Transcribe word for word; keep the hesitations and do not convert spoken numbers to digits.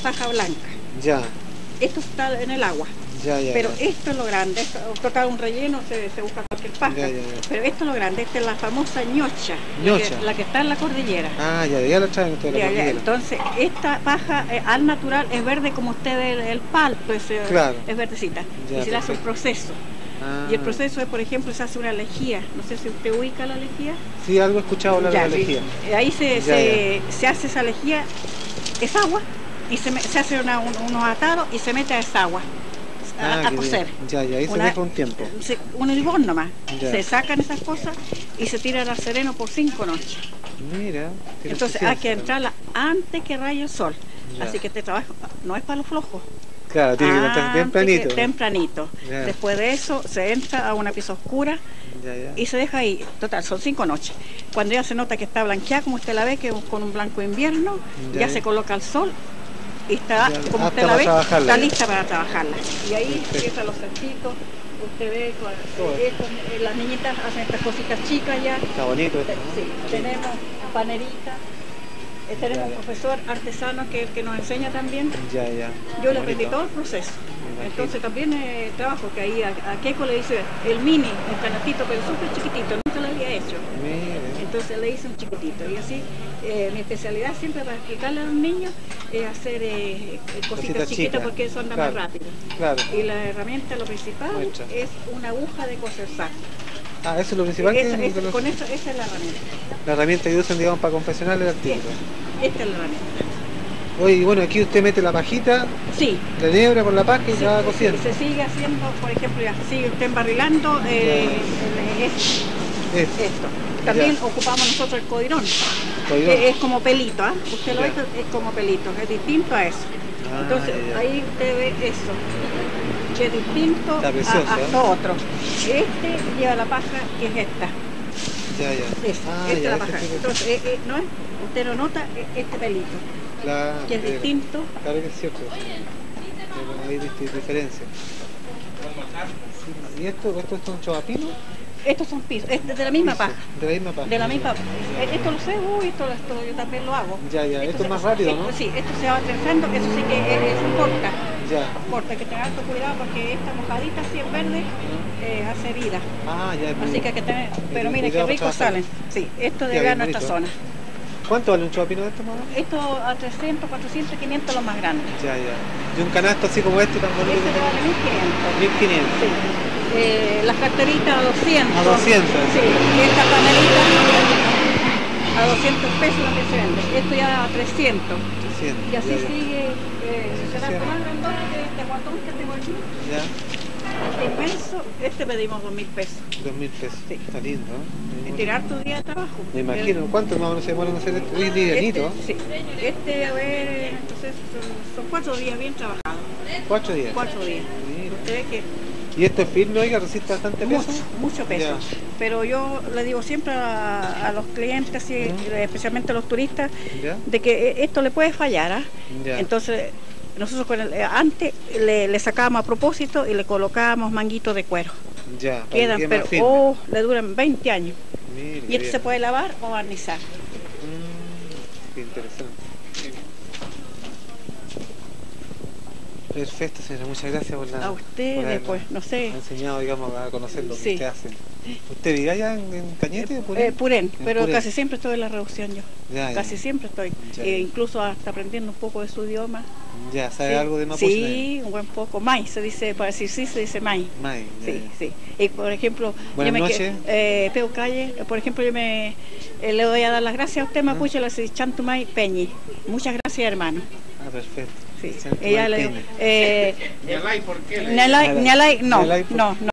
paja blanca. Ya. Esto está en el agua. Ya, ya, pero ya. esto es lo grande, esto, total un relleno, se, se busca cualquier paja, Ya, ya, ya. pero esto es lo grande, esta es la famosa ñocha, ñocha. La, que, la que está en la cordillera. Ah, ya, ya la traen ustedes de la Ya, ya. cordillera. Entonces, esta paja eh, al natural es verde como usted el, el palto, es, Claro. es verdecita, Ya, y se le hace un perfecto. proceso. Ah. Y el proceso es, por ejemplo, se hace una lejía, no sé si usted ubica la lejía. Sí, algo he escuchado hablar Ya, de la lejía. sí. Ahí se, Ya, se, se hace esa lejía, es agua, y se, me, se hace una, un, unos atados y se mete a esa agua. A, Ah, a cocer. Ya, ya, ahí Una, se deja un tiempo. Se, un hervor nomás. Ya. Se sacan esas cosas y se tiran al sereno por cinco noches. Mira. Entonces hay que entrarla antes que raye el sol. Ya. Así que este trabajo no es para los flojos. Claro, tiene que entrar tempranito. Que, tempranito. Ya. Después de eso se entra a una pieza oscura Ya, ya. y se deja ahí. Total, son cinco noches. Cuando ya se nota que está blanqueada, como usted la ve, que con un blanco invierno, Ya, ya ya. se coloca al sol. Y está, Ya, como apta usted la para ve, trabajarla. está lista para trabajarla. Y ahí Perfecto. empiezan los cestitos, usted ve, con- Todo. esto, eh, las niñitas hacen estas cositas chicas ya. Está bonito esto, ¿no? Sí, tenemos paneritas, eh, tenemos Ya, un ya. profesor artesano que, que nos enseña también. Ya, ya. Yo le Bonito. aprendí todo el proceso. Me imagino. Entonces también eh, trabajo que ahí a, a Keiko le hice el mini, el canastito, pero súper chiquitito, nunca lo había hecho. Mira. Entonces le hice un chiquitito y así eh, mi especialidad siempre para explicarle a los niños es hacer eh, cositas, Cositas chiquitas chicas. porque eso anda Claro. más rápido. Claro. Y la herramienta, lo principal, Muestra. es una aguja de coser saco. Ah, eso es lo principal. Esa- que, esa- que los- con eso, esa es la herramienta. La herramienta que usan, digamos, para confeccionar el artículo. Esta, esta es la herramienta. Oye, y bueno, aquí usted mete la pajita, Sí. la enhebra con la paja y Sí, la va sí, cociendo. se sigue haciendo, por ejemplo, ya sigue usted embarrilando eh, el- esto, Es, esto. También Ya. ocupamos nosotros el codirón, Codirón. que es como pelito, ¿ah? Usted lo Ya. ve, es como pelito, es distinto a eso. Ah, Entonces, ya, ya. ahí usted ve eso, que es distinto Está a, precioso, a ¿eh? lo otro. Este lleva la paja, que es esta. Ya, ya. Esta, Ah, esta es ya, la este paja. tipo- Entonces, eh, eh, ¿no es? Usted lo nota, eh, este pelito, la- que es eh, distinto. Claro que es cierto. Pero hay dist- diferencia. Sí, ¿y esto, esto es un chavapino? Estos son pisos, es de la misma paja. De la misma paja. De la misma, eh, esto lo sé, uy, esto, esto yo también lo hago. Ya, ya, esto es se- más rápido, esto- ¿no? Sí, esto se va trenzando, eso sí que es, es corta, Ya. corta, hay que tener alto cuidado porque esta mojadita así en verde eh, hace vida. Ah, ya. Así que hay que tener, pero Hay miren qué cuidado para ricos trabajar. salen. Sí, esto Ya, de bien a nuestra bonito. zona. ¿Cuánto vale un chavapino de esto, mamá? Esto a trescientos, cuatrocientos, quinientos los más grandes. Ya, ya. Y un canasto así como este tan bonito. Este te vale mil quinientos. mil quinientos. Sí. Eh, las carteritas a doscientos. A doscientos. Sí, y esta panelita a doscientos pesos también se vende. Esto ya a trescientos. trescientos. Y así ya, ya. sigue, eh, será Sí. más grandote que este guatón que tengo aquí. Ya. Este inmenso, este pedimos dos mil pesos. Dos mil pesos. Sí. Está lindo, ¿eh? Y tirar tu día de trabajo. Me imagino. ¿Cuánto más o menos se demoran en hacer esto? Uy, Este, livianito. sí. Este, a ver, entonces son, son cuatro días bien trabajados. Cuatro días. Cuatro días. Mira. Usted ve que ¿Y esto es firme, oiga, resiste bastante peso? mucho, mucho peso. Ya. Pero yo le digo siempre a, a los clientes, así, Ujú. especialmente a los turistas, ¿Ya? de que eh, esto le puede fallar. ¿Ah? Ya. Entonces, nosotros con el, eh, antes le, le sacábamos a propósito y le colocábamos manguitos de cuero. Ya, para que Quedan, quede pero más firme. oh, le duran veinte años. Mira, Y este bien. se puede lavar o barnizar. Mm, qué interesante. Perfecto, señora, muchas gracias por la... A ustedes, por habernos pues, no sé. enseñado, digamos, a conocer lo que Sí. usted hace. ¿Usted vive allá en, en Cañete? Purén? Eh, Purén, En pero Purén. casi siempre estoy en la reducción yo. Ya, ya. Casi siempre estoy. Ya, Eh, ya. incluso hasta aprendiendo un poco de su idioma. Ya, ¿sabe Sí. algo de Mapuche? Sí, un buen poco. Mai, se dice, para decir sí, se dice Mai. May, ya, Sí, ya. sí. Y por ejemplo, Buenas yo me noches. que- eh, Peu Calle, eh, por ejemplo, yo me eh, le doy a dar las gracias a usted, Mapuche, le dice Chantumay Peñi. Muchas gracias, hermano. Ah, perfecto. Sí. Santo Ella le Martín. eh, ¿Ñalay por qué? le- Ñalay, Ñalay, no, Ñalay, ¿por no, no.